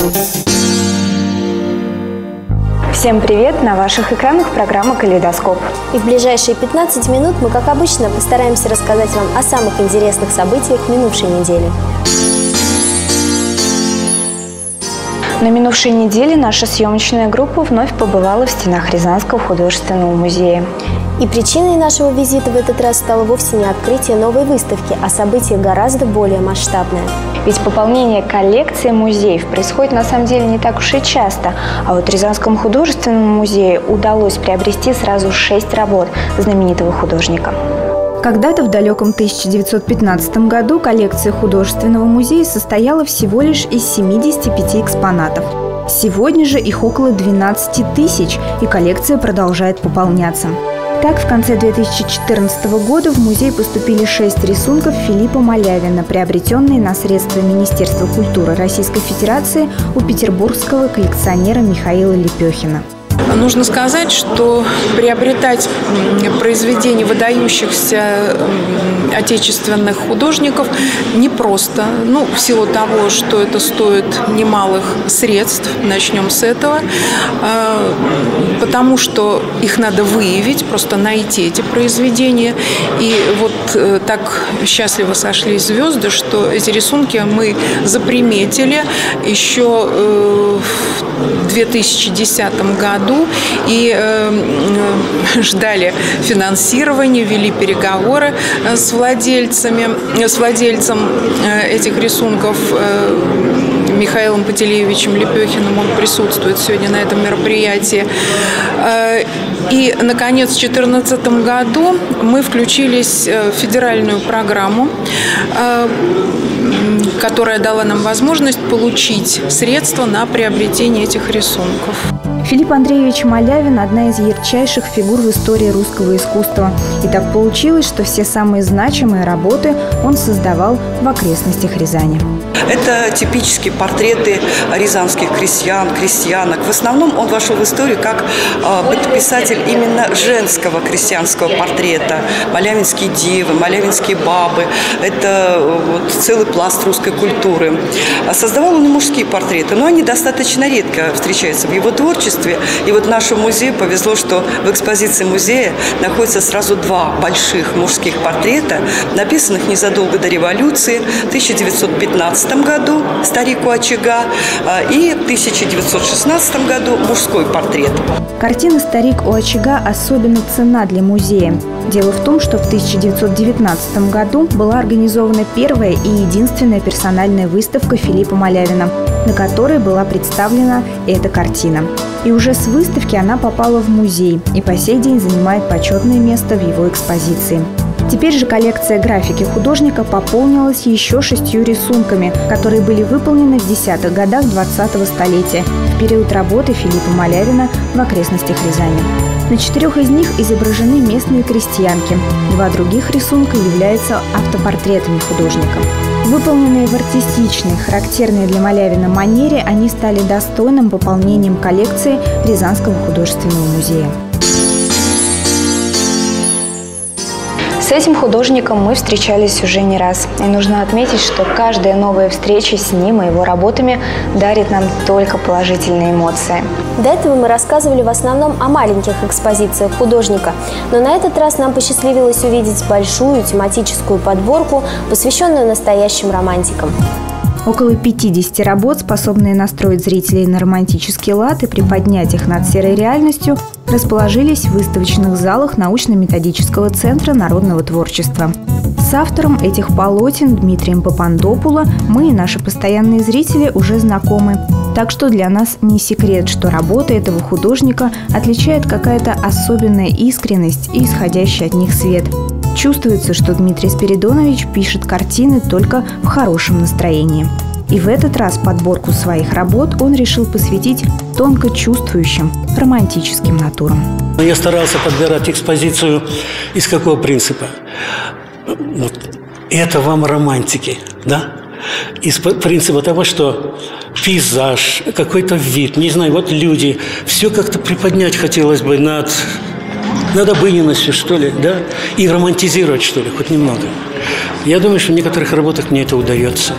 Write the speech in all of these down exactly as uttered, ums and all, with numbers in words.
Всем привет! На ваших экранах программа «Калейдоскоп». И в ближайшие пятнадцать минут мы, как обычно, постараемся рассказать вам о самых интересных событиях минувшей недели. На минувшей неделе наша съемочная группа вновь побывала в стенах Рязанского художественного музея. И причиной нашего визита в этот раз стало вовсе не открытие новой выставки, а событие гораздо более масштабное. Ведь пополнение коллекции музеев происходит на самом деле не так уж и часто. А вот Рязанскому художественному музею удалось приобрести сразу шесть работ знаменитого художника. Когда-то в далеком тысяча девятьсот пятнадцатом году коллекция художественного музея состояла всего лишь из семидесяти пяти экспонатов. Сегодня же их около двенадцати тысяч, и коллекция продолжает пополняться. Так, в конце две тысячи четырнадцатого года в музей поступили шесть рисунков Филиппа Малявина, приобретенные на средства Министерства культуры Российской Федерации у петербургского коллекционера Михаила Лепехина. Нужно сказать, что приобретать произведения выдающихся отечественных художников непросто. Ну, в силу того, что это стоит немалых средств, начнем с этого, потому что их надо выявить, просто найти эти произведения. И вот так счастливо сошлись звезды, что эти рисунки мы заприметили еще в две тысячи десятом году. И э, ждали финансирования, вели переговоры с владельцами, с владельцем э, этих рисунков э, Михаилом Пантелеевичем Лепехиным. Он присутствует сегодня на этом мероприятии. Э, и, наконец, в две тысячи четырнадцатом году мы включились в федеральную программу, э, которая дала нам возможность получить средства на приобретение этих рисунков. Филипп Андреевич Малявин – одна из ярчайших фигур в истории русского искусства. И так получилось, что все самые значимые работы он создавал в окрестностях Рязани. Это типические портреты рязанских крестьян, крестьянок. В основном он вошел в историю как бытописатель именно женского крестьянского портрета. Малявинские девы, малявинские бабы. Это вот целый пласт русской культуры. Создавал он и мужские портреты, но они достаточно редко встречаются в его творчестве. И вот нашему музею повезло, что в экспозиции музея находятся сразу два больших мужских портрета, написанных незадолго до революции, в тысяча девятьсот пятнадцатом году «Старик у очага» и в тысяча девятьсот шестнадцатом году мужской портрет. Картина «Старик у очага» особенно ценна для музея. Дело в том, что в тысяча девятьсот девятнадцатом году была организована первая и единственная персональная выставка Филиппа Малявина, на которой была представлена эта картина. И уже с выставки она попала в музей и по сей день занимает почетное место в его экспозиции. Теперь же коллекция графики художника пополнилась еще шестью рисунками, которые были выполнены в десятых годах двадцатого столетия, в период работы Филиппа Малявина в окрестностях Рязани. На четырех из них изображены местные крестьянки. Два других рисунка являются автопортретами художника. Выполненные в артистичной, характерной для Малявина манере, они стали достойным пополнением коллекции Рязанского художественного музея. С этим художником мы встречались уже не раз. И нужно отметить, что каждая новая встреча с ним и его работами дарит нам только положительные эмоции. До этого мы рассказывали в основном о маленьких экспозициях художника. Но на этот раз нам посчастливилось увидеть большую тематическую подборку, посвященную настоящим романтикам. Около пятидесяти работ, способные настроить зрителей на романтический лад и приподнять их над серой реальностью, расположились в выставочных залах научно-методического центра народного творчества. С автором этих полотен Дмитрием Папандопуло мы и наши постоянные зрители уже знакомы. Так что для нас не секрет, что работа этого художника отличает какая-то особенная искренность и исходящий от них свет. Чувствуется, что Дмитрий Спиридонович пишет картины только в хорошем настроении. И в этот раз подборку своих работ он решил посвятить тонко чувствующим, романтическим натурам. Я старался подбирать экспозицию из какого принципа? Вот. Это вам романтики, да? Из принципа того, что пейзаж, какой-то вид, не знаю, вот люди, все как-то приподнять хотелось бы над... над обыденностью, что ли, да? И романтизировать, что ли, хоть немного. Я думаю, что в некоторых работах мне это удается.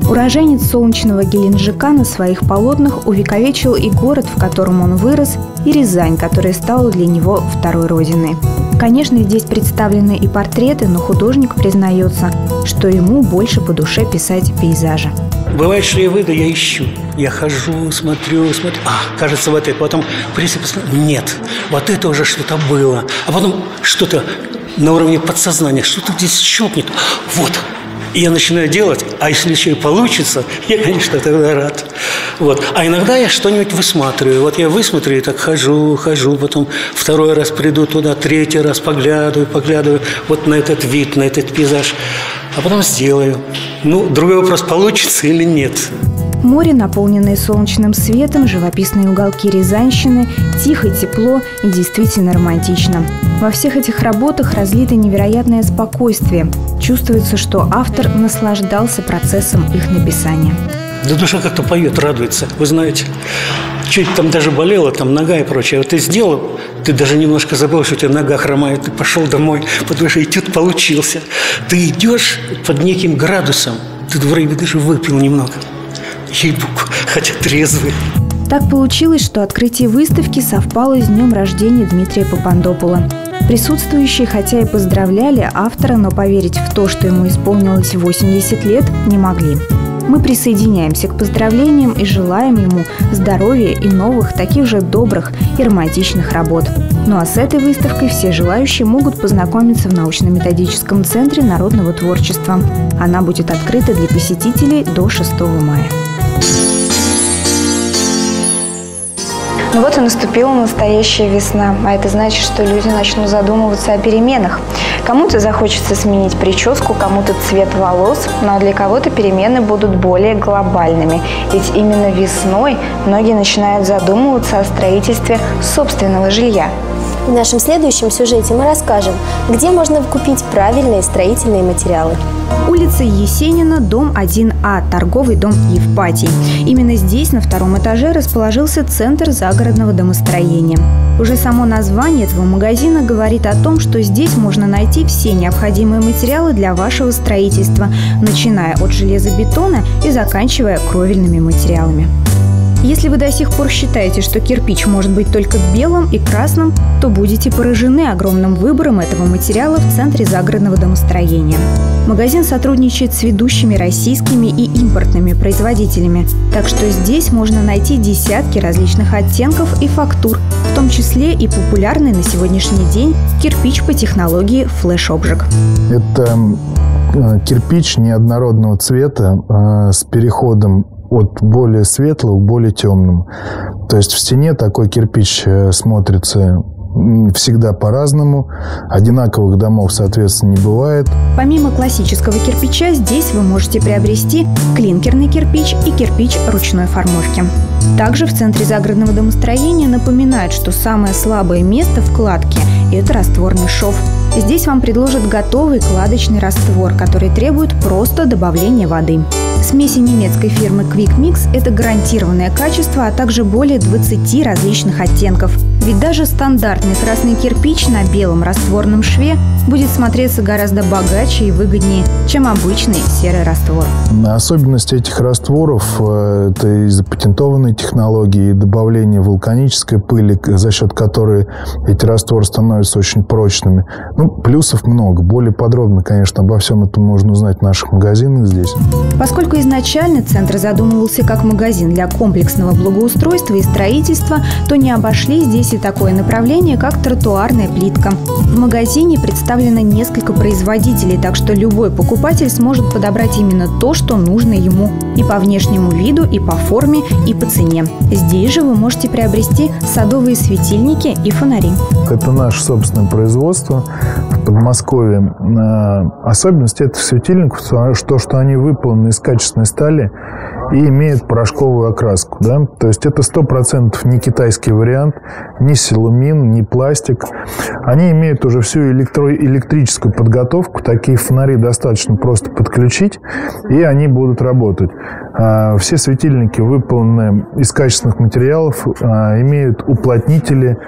Уроженец солнечного Геленджика на своих полотнах увековечил и город, в котором он вырос, и Рязань, которая стала для него второй родиной. Конечно, здесь представлены и портреты, но художник признается, что ему больше по душе писать пейзажи. Бывает, что я выйду, я ищу. Я хожу, смотрю, смотрю. А, кажется, вот это. Потом, в принципе, нет, вот это уже что-то было. А потом что-то на уровне подсознания, что-то здесь щелкнет. Вот. И я начинаю делать, а если еще и получится, я, конечно, тогда рад. Вот. А иногда я что-нибудь высматриваю. Вот я высмотрю и так хожу, хожу, потом второй раз приду туда, третий раз поглядываю, поглядываю вот на этот вид, на этот пейзаж, а потом сделаю. Ну, другой вопрос, получится или нет. Море, наполненное солнечным светом, живописные уголки Рязанщины, тихо, тепло и действительно романтично. Во всех этих работах разлито невероятное спокойствие. Чувствуется, что автор наслаждался процессом их написания. Да душа как-то поет, радуется, вы знаете. Чуть там даже болела, там нога и прочее. Вот ты сделал, ты даже немножко забыл, что у тебя нога хромает. Ты пошел домой, потому что этюд получился. Ты идешь под неким градусом. Ты вроде даже выпил немного. Ей-богу, хотя трезвый. Так получилось, что открытие выставки совпало с днем рождения Дмитрия Папандопула. Присутствующие, хотя и поздравляли автора, но поверить в то, что ему исполнилось восемьдесят лет, не могли. Мы присоединяемся к поздравлениям и желаем ему здоровья и новых, таких же добрых и романтичных работ. Ну а с этой выставкой все желающие могут познакомиться в научно-методическом центре народного творчества. Она будет открыта для посетителей до шестого мая. Ну вот и наступила настоящая весна, а это значит, что люди начнут задумываться о переменах. Кому-то захочется сменить прическу, кому-то цвет волос, но для кого-то перемены будут более глобальными. Ведь именно весной многие начинают задумываться о строительстве собственного жилья. В нашем следующем сюжете мы расскажем, где можно купить правильные строительные материалы. Улица Есенина, дом один А, торговый дом Евпатий. Именно здесь, на втором этаже, расположился центр загородного домостроения. Уже само название этого магазина говорит о том, что здесь можно найти все необходимые материалы для вашего строительства, начиная от железобетона и заканчивая кровельными материалами. Если вы до сих пор считаете, что кирпич может быть только белым и красным, то будете поражены огромным выбором этого материала в центре загородного домостроения. Магазин сотрудничает с ведущими российскими и импортными производителями, так что здесь можно найти десятки различных оттенков и фактур, в том числе и популярный на сегодняшний день кирпич по технологии флеш-обжиг. Это кирпич неоднородного цвета с переходом от более светлого к более темному. То есть в стене такой кирпич смотрится всегда по-разному. Одинаковых домов, соответственно, не бывает. Помимо классического кирпича, здесь вы можете приобрести клинкерный кирпич и кирпич ручной формовки. Также в центре загородного домостроения напоминают, что самое слабое место в кладке – это растворный шов. Здесь вам предложат готовый кладочный раствор, который требует просто добавления воды. Смеси немецкой фирмы Quick Mix – это гарантированное качество, а также более двадцати различных оттенков. Ведь даже стандартный красный кирпич на белом растворном шве будет смотреться гораздо богаче и выгоднее, чем обычный серый раствор. Особенность этих растворов – это из-за патентованной технологии добавления вулканической пыли, за счет которой эти растворы становятся очень прочными. Ну, плюсов много. Более подробно, конечно, обо всем этом можно узнать в наших магазинах здесь. Поскольку изначально центр задумывался как магазин для комплексного благоустройства и строительства, то не обошли здесь и такое направление, как тротуарная плитка. В магазине представлено несколько производителей, так что любой покупатель сможет подобрать именно то, что нужно ему и по внешнему виду, и по форме, и по цене. Здесь же вы можете приобрести садовые светильники и фонари. Это наше собственное производство в Подмосковье. Особенность этих светильников – то, что они выполнены из качественной стали и имеют порошковую окраску. Да? То есть это сто процентов не китайский вариант, ни силумин, ни пластик. Они имеют уже всю электро- электрическую подготовку. Такие фонари достаточно просто подключить, и они будут работать. Все светильники выполнены из качественных материалов, имеют уплотнители,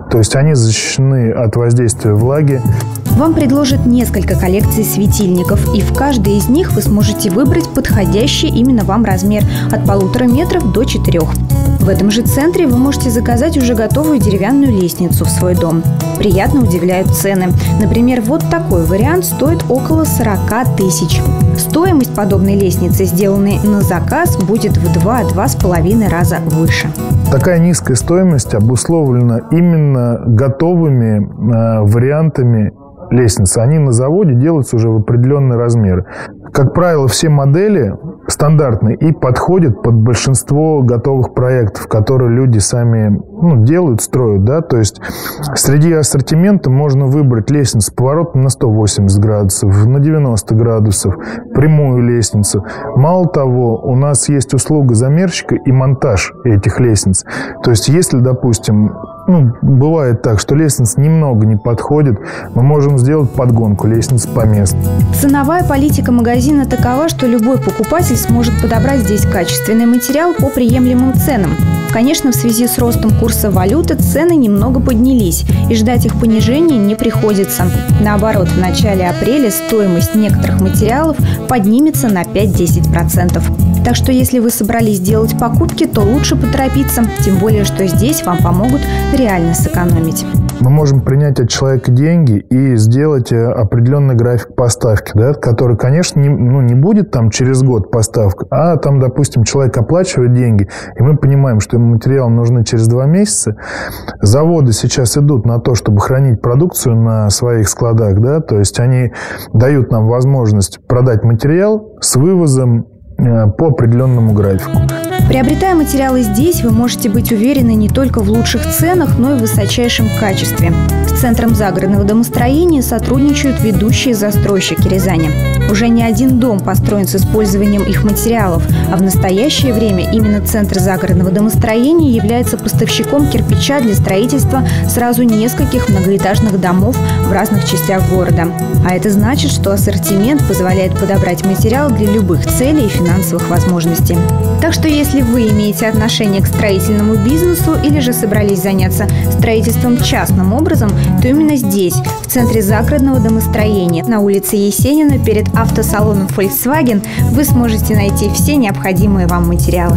То есть они защищены от воздействия влаги. Вам предложат несколько коллекций светильников, и в каждой из них вы сможете выбрать подходящий именно вам размер от полутора метров до четырех. В этом же центре вы можете заказать уже готовую деревянную лестницу в свой дом. Приятно удивляют цены. Например, вот такой вариант стоит около сорока тысяч. Стоимость подобной лестницы, сделанной на заказ, будет в два-два с половиной раза выше. Такая низкая стоимость обусловлена именно готовыми э, вариантами лестницы. Они на заводе делаются уже в определенные размеры. Как правило, все модели стандартные и подходят под большинство готовых проектов, которые люди сами ну, делают, строят. Да? То есть среди ассортимента можно выбрать лестницу с поворотом на сто восемьдесят градусов, на девяносто градусов, прямую лестницу. Мало того, у нас есть услуга замерщика и монтаж этих лестниц. То есть если, допустим, ну, бывает так, что лестница немного не подходит, мы можем сделать подгонку лестницы по месту. Ценовая политика магазина такова, что любой покупатель сможет подобрать здесь качественный материал по приемлемым ценам. Конечно, в связи с ростом курса валюты цены немного поднялись, и ждать их понижения не приходится. Наоборот, в начале апреля стоимость некоторых материалов поднимется на пять-десять процентов. Так что если вы собрались делать покупки, то лучше поторопиться, тем более, что здесь вам помогут реально сэкономить. Мы можем принять от человека деньги и сделать определенный график поставки, да, который, конечно, не, ну, не будет там через год поставка, а там, допустим, человек оплачивает деньги, и мы понимаем, что ему материалы нужны через два месяца. Заводы сейчас идут на то, чтобы хранить продукцию на своих складах, да, то есть они дают нам возможность продать материал с вывозом по определенному графику. Приобретая материалы здесь, вы можете быть уверены не только в лучших ценах, но и в высочайшем качестве. С Центром загородного домостроения сотрудничают ведущие застройщики Рязани. Уже не один дом построен с использованием их материалов, а в настоящее время именно Центр загородного домостроения является поставщиком кирпича для строительства сразу нескольких многоэтажных домов в разных частях города. А это значит, что ассортимент позволяет подобрать материал для любых целей и финансовых возможностей. Так что если вы имеете отношение к строительному бизнесу или же собрались заняться строительством частным образом, то именно здесь, в Центре загородного домостроения, на улице Есенина, перед автосалоном Volkswagen, вы сможете найти все необходимые вам материалы.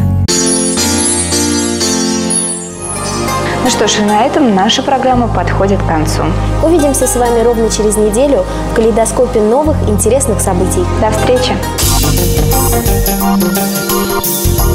Ну что ж, и на этом наша программа подходит к концу. Увидимся с вами ровно через неделю в калейдоскопе новых интересных событий. До встречи!